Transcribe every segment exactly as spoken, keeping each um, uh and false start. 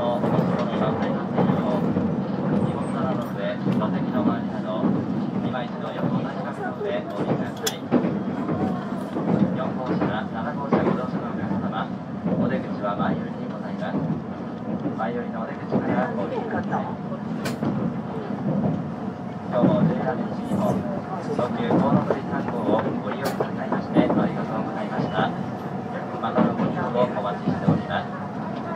のお持ち物が入りませんよう、荷物などの上、座席の周りなど、今一度横同じ角度でお降りください。よん号車、なな号車ご乗車のお客様、お出口は前寄りにございます。前寄りのお出口からお降りください。今日も ジェイアール 西日本、特急コウノトリさん号をご利用くださいましてありがとうございました。またのご利用をお待ちしております。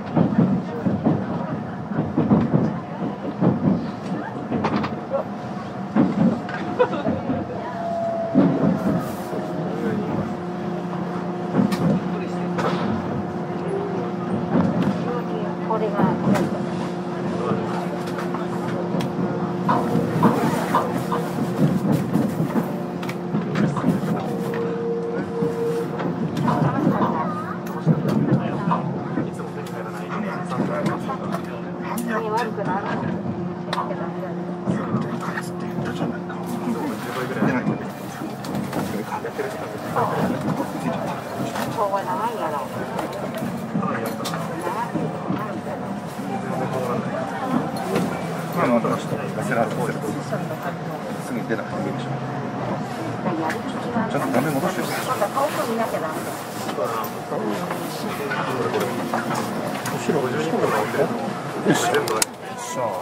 これが悪くなる。ここは長いやろ。 今の新しいガセラールコールすぐに出なくていいでしょ。ちょっと画面戻してる。 顔と見なきゃダメだ。 後ろ後ろが全部。よっしゃ。